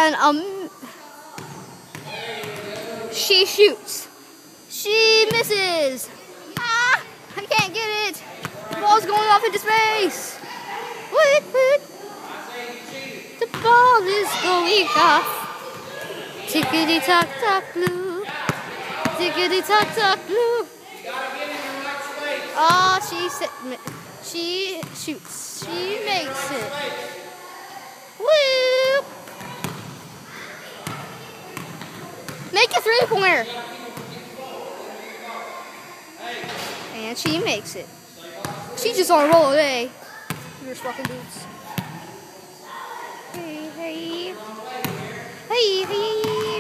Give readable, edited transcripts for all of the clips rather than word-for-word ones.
And she shoots. She misses. Ah, I can't get it. The ball's going off into space. Woot, woot. The ball is going off. Tickety tock tock blue. Tickety tock tock blue. Oh, she shoots. She makes it. Woo! Make a three-pointer. And she makes it. She's just on a roll today. Your fucking boots. Hey, hey. Hey, hey.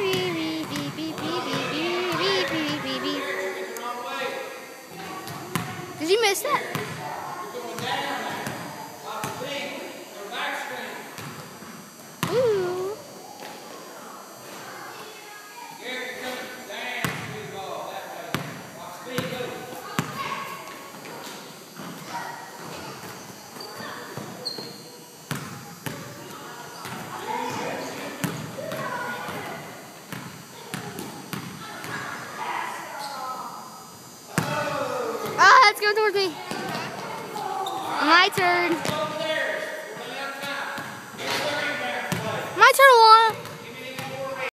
Did you miss that? Ooh. Ah, it's going towards me. My turn.